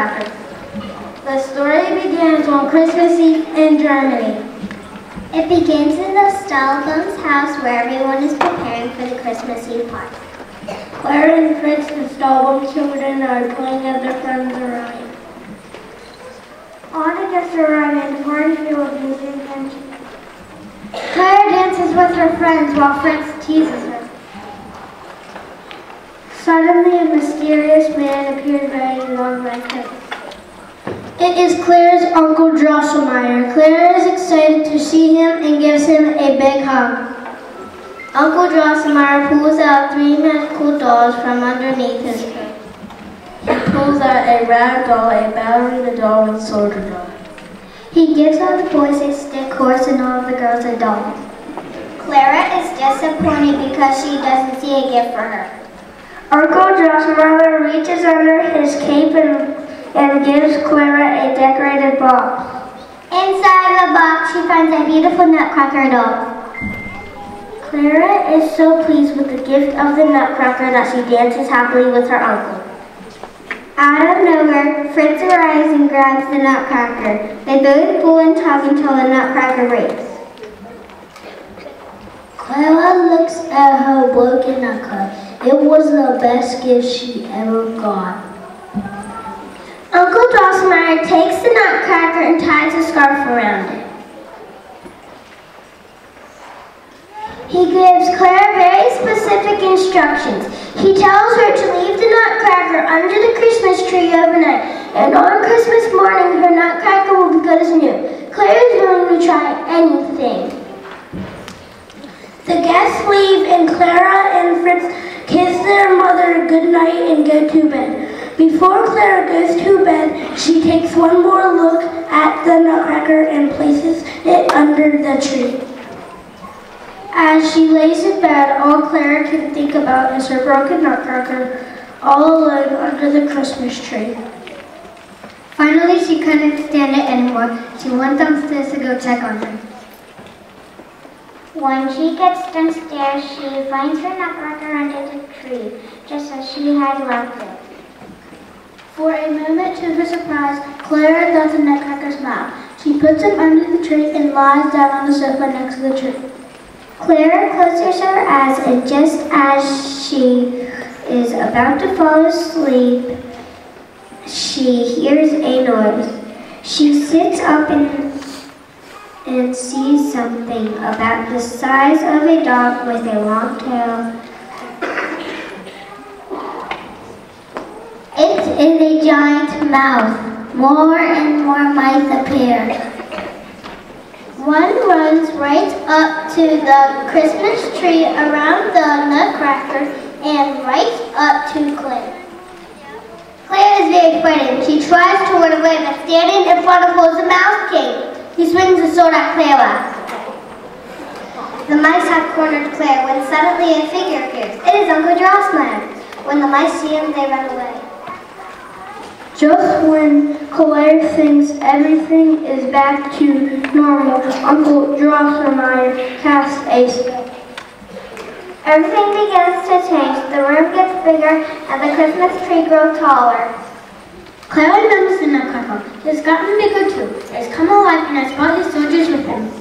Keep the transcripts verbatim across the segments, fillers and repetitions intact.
Nutcracker. The story begins on Christmas Eve in Germany. It begins in the Steubenville's house where everyone is preparing for the Christmas Eve party. Claire and Fritz, the Steubenville children, are playing as their friends arrive. Anna just arrived and the party filled with music and Claire dances with her friends while Fritz teases her. Suddenly, a mysterious man appears wearing a long red coat. It is Claire's Uncle Drosselmeyer. Claire is excited to see him and gives him a big hug. Uncle Drosselmeyer pulls out three magical dolls from underneath his coat. He pulls out a rag doll, a ballerina doll, and a soldier doll. He gives all the boys a stick horse and all of the girls a doll. Clara is disappointed because she doesn't see a gift for her. Uncle Drosselmeyer reaches under his cape and, and gives Clara a decorated box. Inside the box, she finds a beautiful Nutcracker doll. Clara is so pleased with the gift of the Nutcracker that she dances happily with her uncle. Out of nowhere, Fritz arrives and grabs the Nutcracker. They both pull and tug until the Nutcracker breaks. Clara looks at her broken Nutcracker. It was the best gift she ever got. Uncle Drosselmeyer takes the Nutcracker and ties a scarf around it. He gives Clara very specific instructions. He tells her to leave the Nutcracker under the Christmas tree overnight, and on Christmas morning her Nutcracker will be good as new. Clara is willing to try anything. The guests leave and Clara and Fritz kiss their mother goodnight and go to bed. Before Clara goes to bed, she takes one more look at the Nutcracker and places it under the tree. As she lays in bed, all Clara can think about is her broken Nutcracker, all alone under the Christmas tree. Finally, she couldn't stand it anymore. She went downstairs to go check on her. When she gets downstairs, she finds her Nutcracker under the tree, just as she had left it. For a moment, to her surprise, Clara does the Nutcracker's mouth. She puts him under the tree and lies down on the sofa next to the tree. Clara closes her eyes, and just as she is about to fall asleep, she hears a noise. She sits up and, and sees something about the size of a dog with a long tail. It's in a giant mouth. More and more mice appear. One runs right up to the Christmas tree around the Nutcracker and right up to Claire. Claire is very frightened. She tries to run away, but standing in front of her is the Mouse King. He swings a sword at Clara. The mice have cornered Claire when suddenly a figure appears. It is Uncle Drosselmeyer. When the mice see him, they run away. Just when Claire thinks everything is back to normal, Uncle Drosselmeyer casts a spell. Everything begins to change. The room gets bigger and the Christmas tree grows taller. Claire remembers the Nutcracker. He has gotten bigger too. He has come alive and has brought his soldiers with him.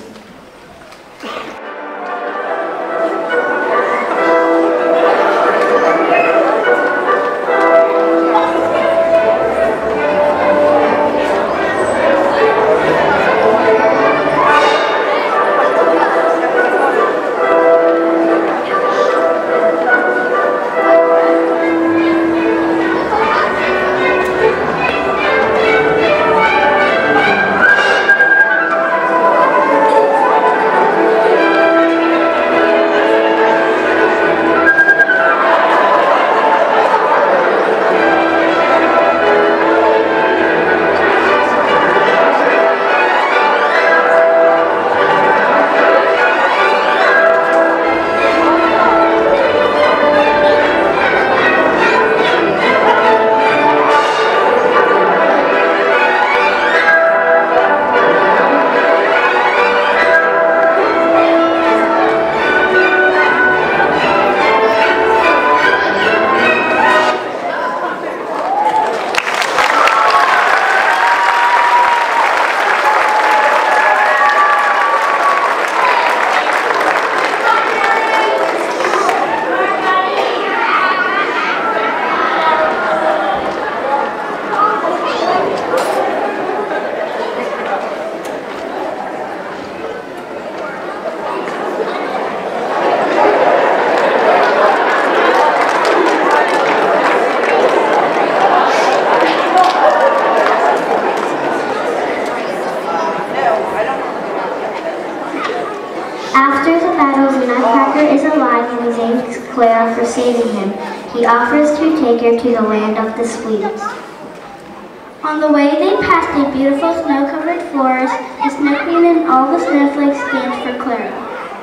Nutcracker is alive and he thanks Clara for saving him. He offers to take her to the land of the sweets. On the way, they passed a beautiful snow-covered forest. The Snow Queen and all the snowflakes danced for Clara.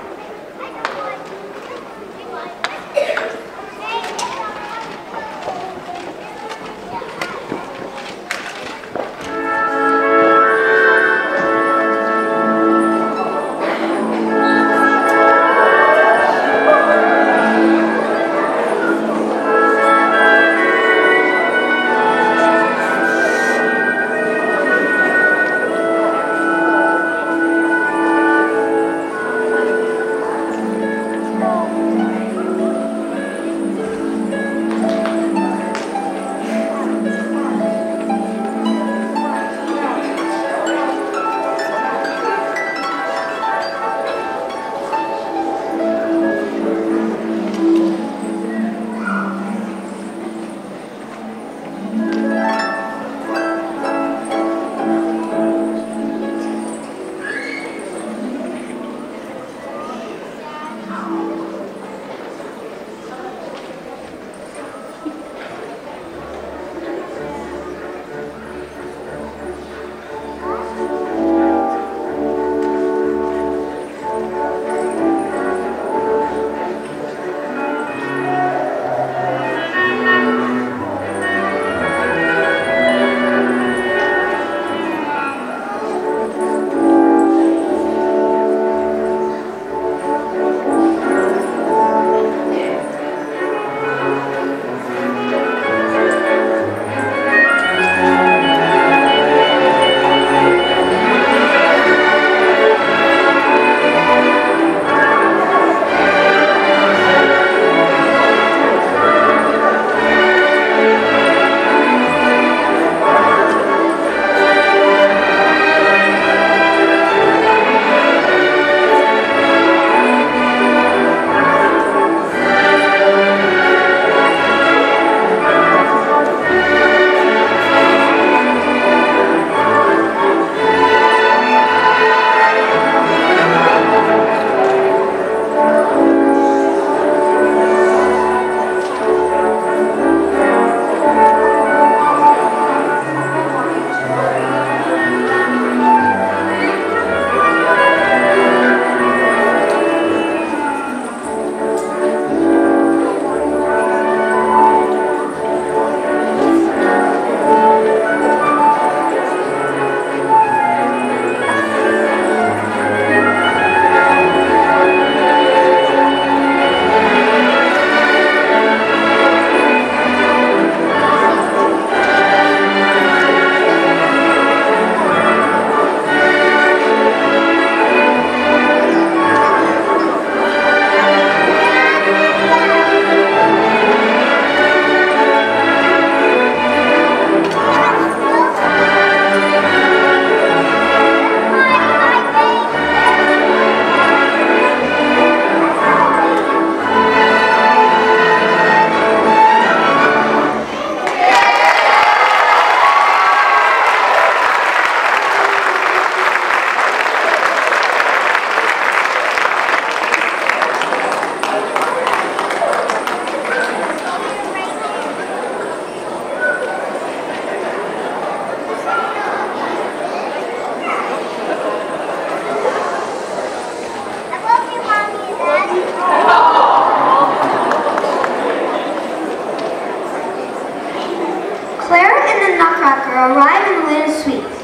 Nutcracker arrive in the land of sweets.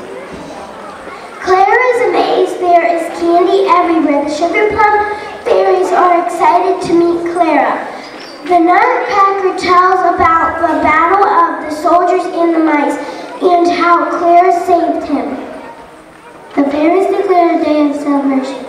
Clara is amazed. There is candy everywhere. The sugar plum fairies are excited to meet Clara. The Nutcracker tells about the battle of the soldiers and the mice and how Clara saved him. The fairies declare a day of celebration.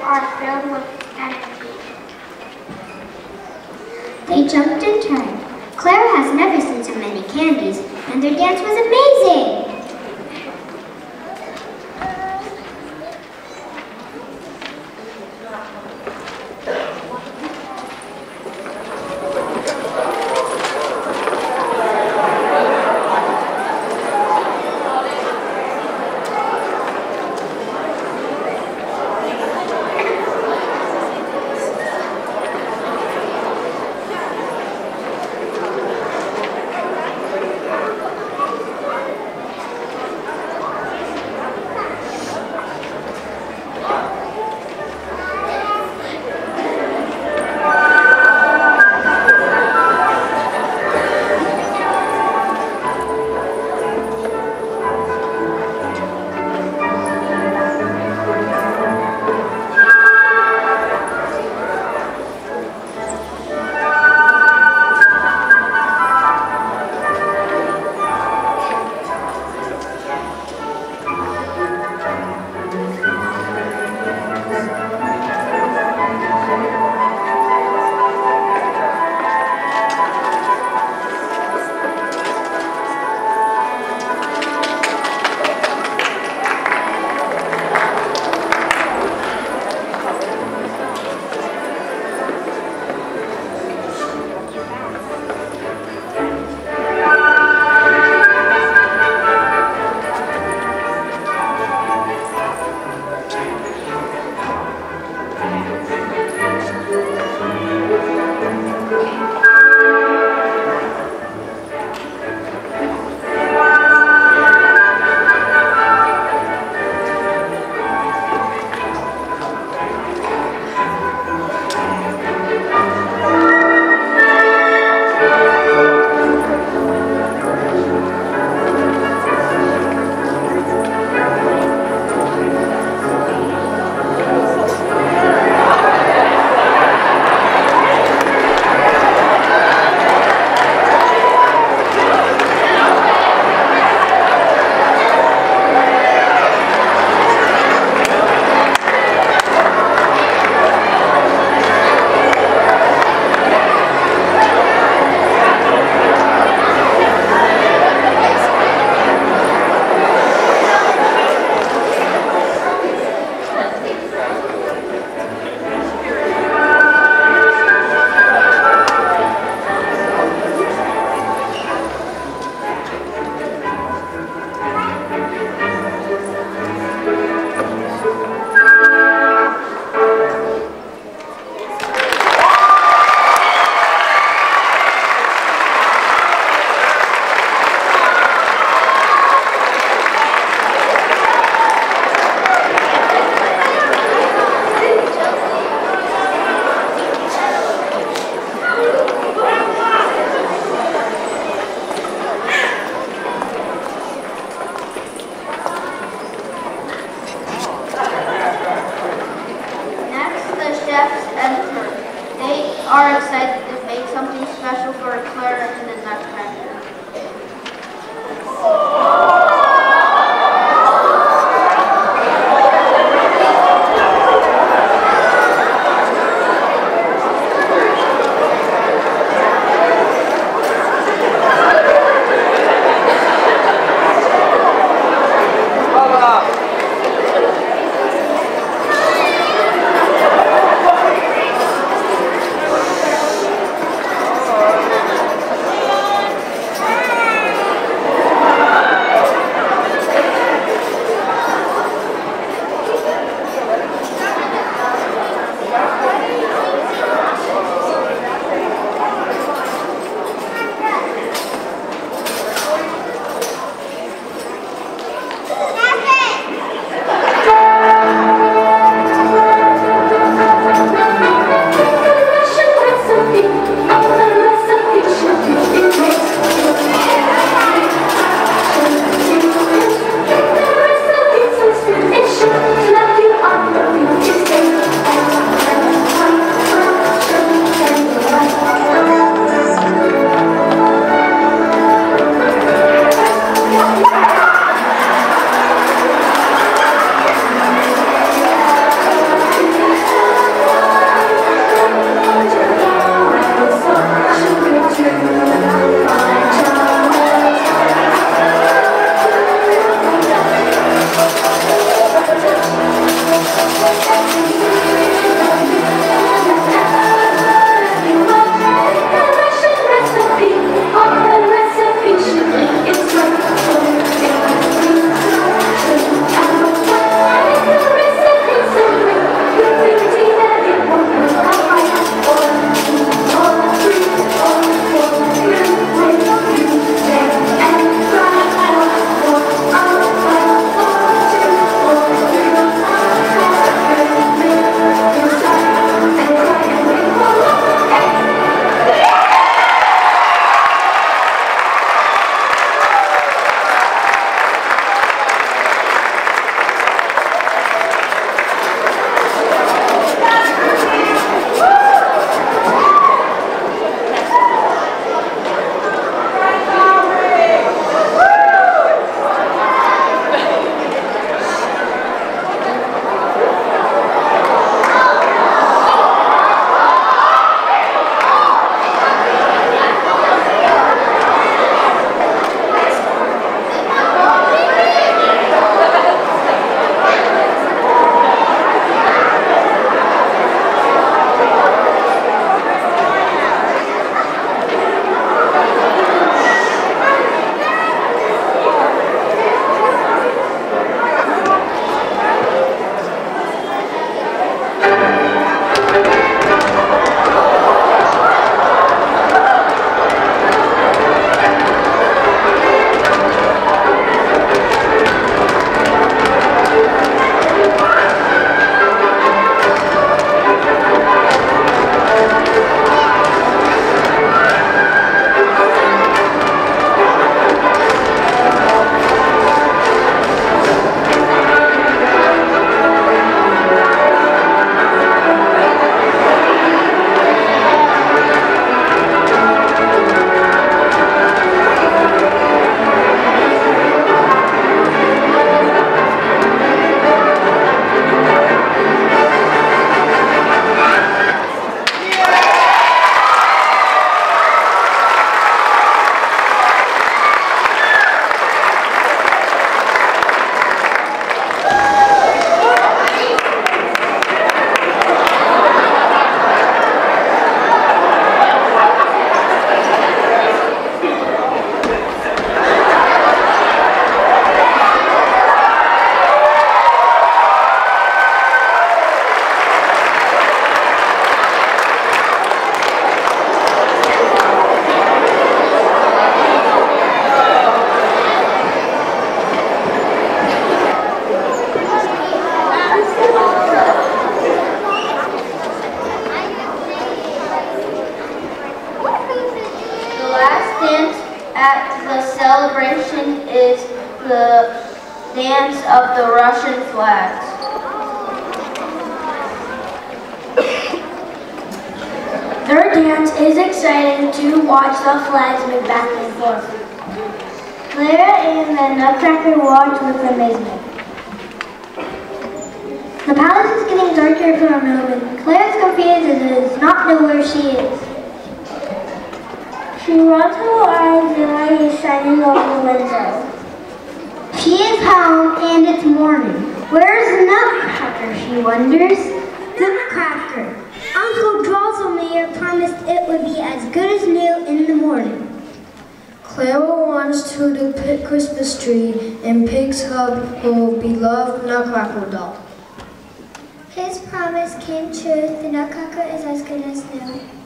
are filled with energy. They jumped and turned. Clara has never seen so many candies, and their dance was amazing! of the Russian flags. Their dance is exciting to watch the flags move back and forth. Clara and the Nutcracker watch with amazement. The palace is getting darker for a moment. Claire is confused and does not know where she is. She runs her eyes and light is shining over the window. She is home and it's morning. Where's Nutcracker, she wonders. Nutcracker. Uncle Drosselmayer promised it would be as good as new in the morning. Clara runs to the pit Christmas tree and picks up her beloved Nutcracker doll. His promise came true. The Nutcracker is as good as new.